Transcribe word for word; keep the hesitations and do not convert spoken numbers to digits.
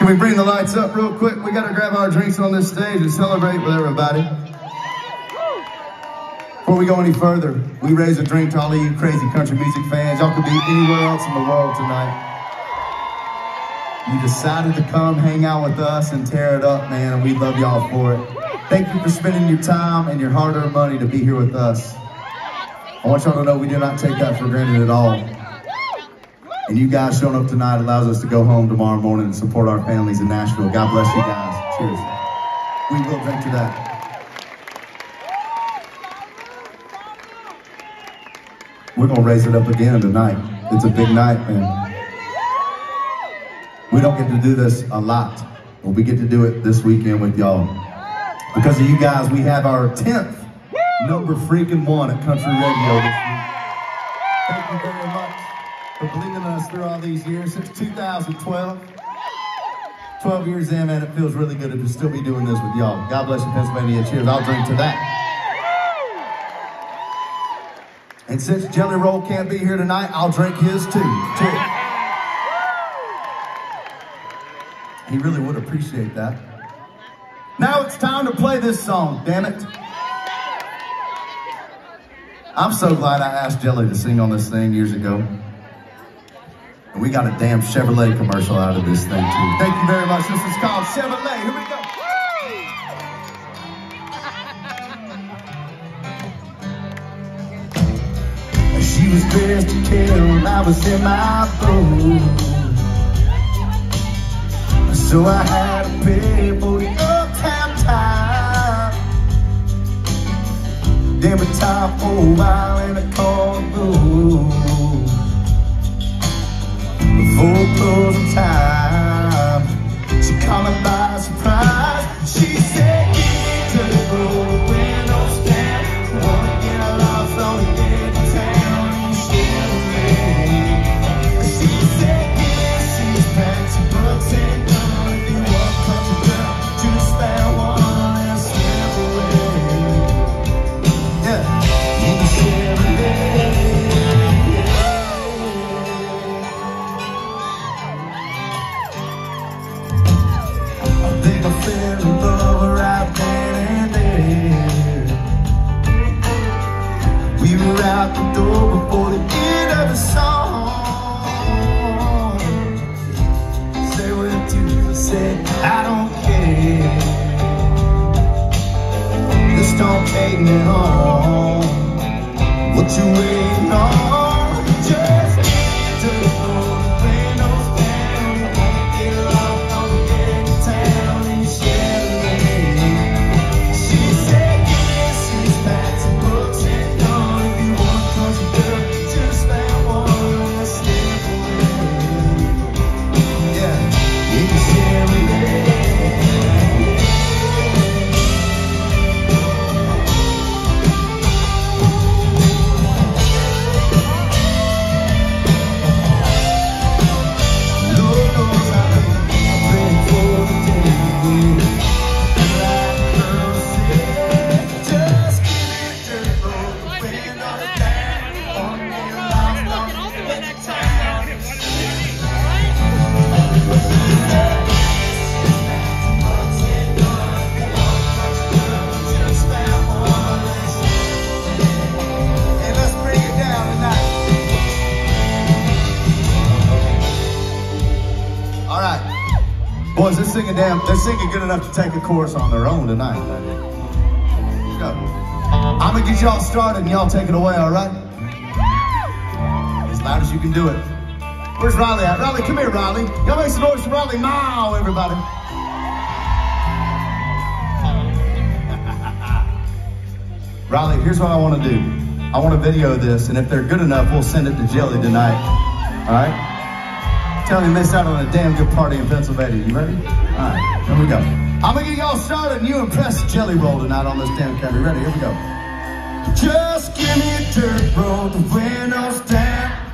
Can we bring the lights up real quick? We got to grab our drinks on this stage and celebrate with everybody. Before we go any further, we raise a drink to all of you crazy country music fans. Y'all could be anywhere else in the world tonight. You decided to come hang out with us and tear it up, man, and we love y'all for it. Thank you for spending your time and your hard-earned money to be here with us. I want y'all to know we do not take that for granted at all. And you guys showing up tonight allows us to go home tomorrow morning and support our families in Nashville. God bless you guys. Cheers. We will drink to that. We're going to raise it up again tonight. It's a big night, man. We don't get to do this a lot, but we get to do it this weekend with y'all. Because of you guys, we have our tenth number freaking one at Country Radio this week. Thank you very much for believing in us through all these years, since two thousand twelve. twelve years in, man, it feels really good to still be doing this with y'all. God bless you, Pennsylvania. Cheers. I'll drink to that. And since Jelly Roll can't be here tonight, I'll drink his too. Cheers. He really would appreciate that. Now it's time to play this song, damn it. I'm so glad I asked Jelly to sing on this thing years ago. And we got a damn Chevrolet commercial out of this thing too. Thank you very much. This is called Chevrolet. Here we go. She was dressed to kill when I was in my boat. So I had to pay for the uptown time. Then we talked for a while in a car room. Before closing time, she caught me by surprise. She said, "Give me to the road, windows down. Wanna get lost on the edge of town and share with me." She said, "Give me six packs of books and guns. If you want country girl, just that one and step away." Yeah, you can share with me. I fell in love right then and there. We were out the door before the end of the song. Say what you said, I don't care. Just don't take me home. What you waiting on? Just get to the road, windows down. Get lost on the edge of town. Boys, they're singing damn, they're singing good enough to take a chorus on their own tonight. Let's go. I'm gonna get y'all started and y'all take it away, all right? As loud as you can do it. Where's Riley at? Riley, come here, Riley. Y'all make some noise for Riley. Mow, everybody. Riley, here's what I want to do. I want to video this, and if they're good enough, we'll send it to Jelly tonight. All right? Tell me, miss out on a damn good party in Pennsylvania. You ready? All right, here we go. I'm gonna get y'all started and you impress Jelly Roll tonight on this damn camera. Ready? Here we go. Just give me a dirt road, the windows down.